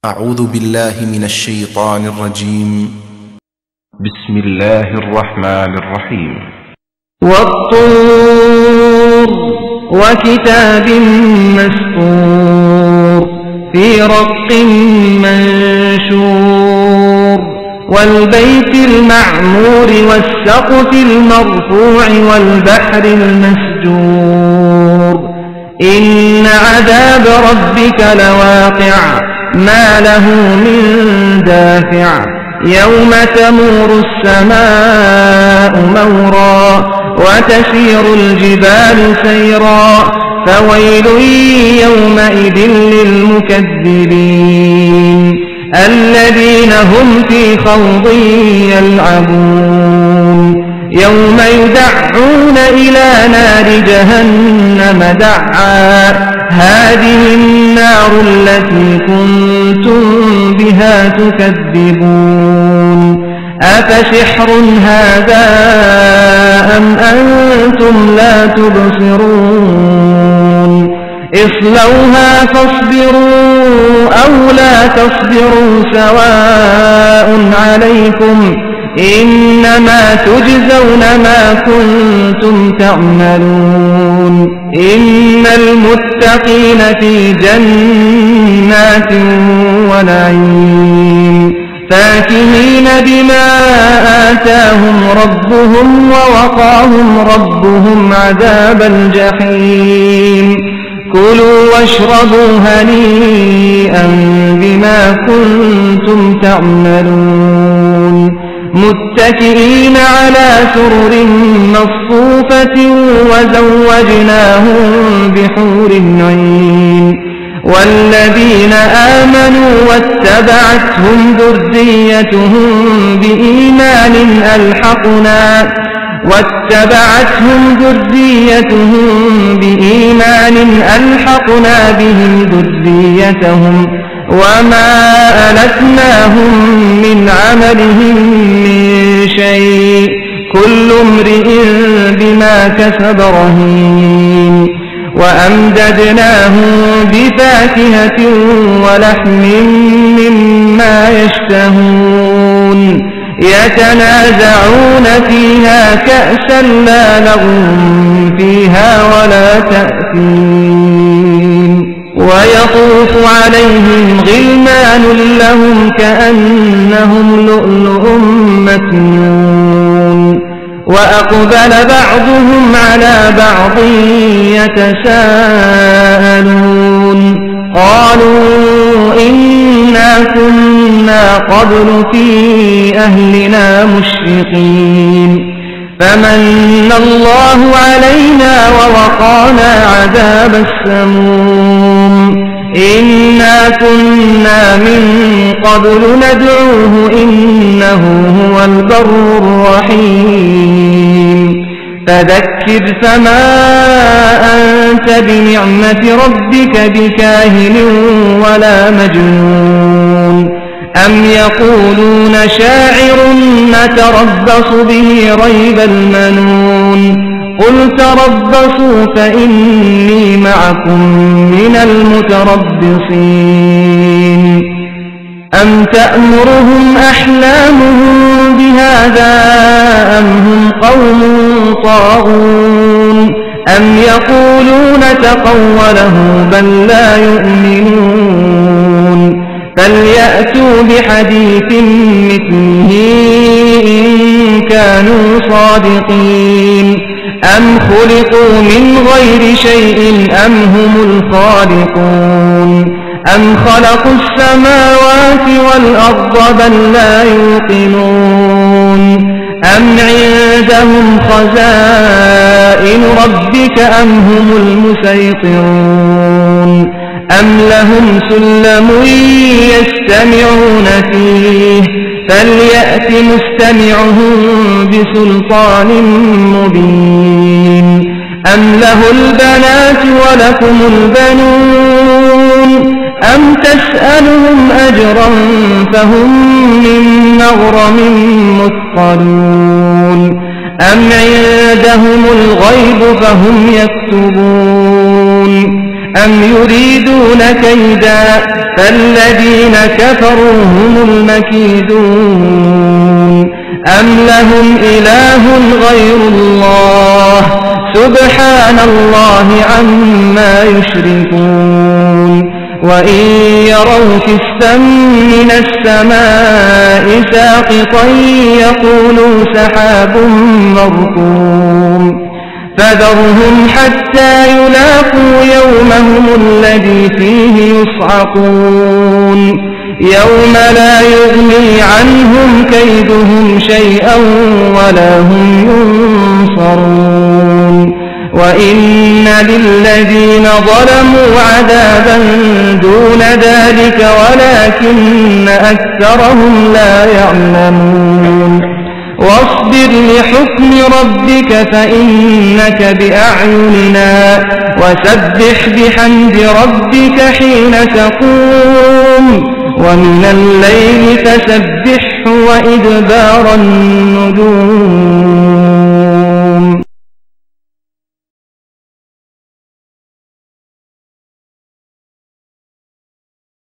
أعوذ بالله من الشيطان الرجيم. بسم الله الرحمن الرحيم. والطور وكتاب مسطور في رق منشور والبيت المعمور والسقف المرفوع والبحر المسجور إن عذاب ربك لواقع ما له من دافع يوم تمور السماء مورا وتسير الجبال سيرا فويل يومئذ للمكذبين الذين هم في خوض يلعبون يوم يدعون إلى نار جهنم دعا هذه النار التي كنتم بها تكذبون أفسحر هذا أم أنتم لا تبصرون اصلوها فاصبروا أو لا تصبروا سواء عليكم إنما تجزون ما كنتم تعملون إن المتقين في جنات ونعيم فاكهين بما آتاهم ربهم ووقاهم ربهم عذاب الجحيم كلوا واشربوا هنيئا بما كنتم تعملون متكئين على سرر مصفوفة وزوجناهم بحور عين والذين آمنوا واتبعتهم ذريتهم بإيمان ألحقنا بهم ذريتهم وما ألتناهم من عملهم من شيء كل امرئ بما كسب رهين وأمددناهم بفاكهة ولحم مما يشتهون يتنازعون فيها كأسا لا لغو فيها ولا تأثيم ويطوف عليهم غلمان لهم كأنهم لؤلؤ مكنون وأقبل بعضهم على بعض يتساءلون قالوا إنا كنا قبل في أهلنا مشفقين فمن الله علينا ووقانا عذاب السموم إنا كنا من قبل ندعوه إنه هو البر الرحيم فذكر فما أنت بنعمة ربك بكاهن ولا مجنون أم يقولون شاعر نتربص به ريب المنون قل تربصوا فإني معكم من المتربصين أم تأمرهم أحلامهم بهذا أم هم قوم طاغون أم يقولون تقوله بل لا يؤمنون فليأتوا بحديث مثله إن كانوا صادقين أم خلقوا من غير شيء أم هم الخالقون أم خلقوا السماوات والأرض بل لا يوقنون أم عندهم خزائن ربك أم هم المسيطرون أم لهم سلم يستمعون فيه فليأت مستمعهم بسلطان مبين أم له البنات ولكم البنون أم تسألهم أجرا فهم من مغرم مثقلون أم عندهم الغيب فهم يكتبون أم يريدون كيدا فالذين كفروا هم المكيدون أم لهم إله غير الله سبحان الله عما يشركون وإن يروا كسفا من السماء ساقطا يقولوا سحاب مركوم فذرهم حتى يلاقوا يومهم الذي فيه يصعقون يوم لا يغني عنهم كيدهم شيئا ولا هم ينصرون وإن للذين ظلموا عذابا دون ذلك ولكن أكثرهم لا يعلمون واصبر لحكم ربك فإنك بأعيننا وسبح بحمد ربك حين تقوم ومن الليل فسبحه وإدبار النجوم